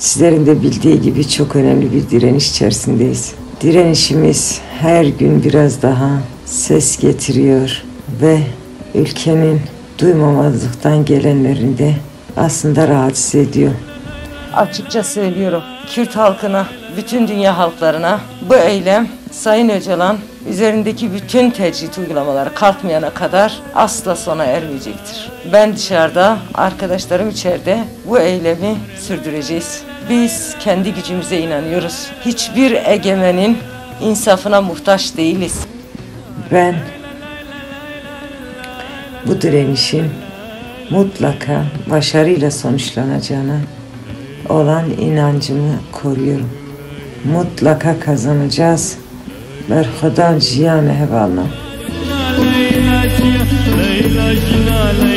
Sizlerin de bildiği gibi çok önemli bir direniş içerisindeyiz. Direnişimiz her gün biraz daha ses getiriyor ve ülkenin duymamazlıktan gelenlerini de aslında rahatsız ediyor. Açıkça söylüyorum, Kürt halkına, bütün dünya halklarına bu eylem Sayın Öcalan üzerindeki bütün tecrit uygulamaları kalkmayana kadar asla sona ermeyecektir. Ben dışarıda, arkadaşlarım içeride bu eylemi sürdüreceğiz. Biz kendi gücümüze inanıyoruz. Hiçbir egemenin insafına muhtaç değiliz. Ben bu direnişin mutlaka başarıyla sonuçlanacağına olan inancımı koruyorum. Mutlaka kazanacağız. Berhudan jiyan hevalna.